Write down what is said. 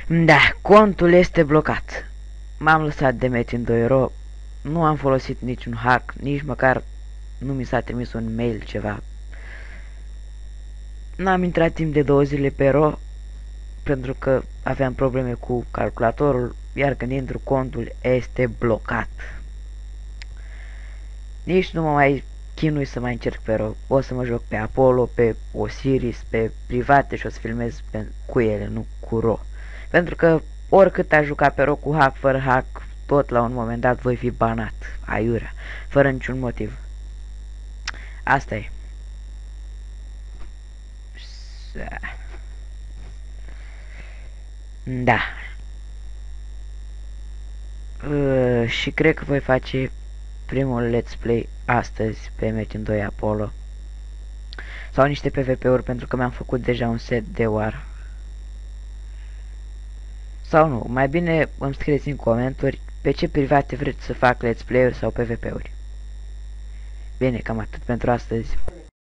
Da, contul este blocat. M-am lăsat de Metin 2 euro. Nu am folosit niciun hack, nici măcar nu mi s-a trimis un mail ceva. N-am intrat timp de 2 zile pe ro pentru că aveam probleme cu calculatorul, iar când intru contul este blocat. Nici nu mă mai chinui să mai încerc pe ro. O să mă joc pe Apollo, pe Osiris, pe private și o să filmez cu ele, nu cu ro. Pentru că oricât aș juca pe ro cu hack, fără hack, tot la un moment dat voi fi banat, aiurea, fără niciun motiv. Asta e. Da. Și cred că voi face primul let's play astăzi pe Metin 2 Apollo. Sau niște PvP-uri pentru că mi-am făcut deja un set de War. Sau nu, mai bine îmi scrieți în comentarii pe ce private vreți să fac let's play-uri sau PvP-uri. Bine, cam atât pentru astăzi.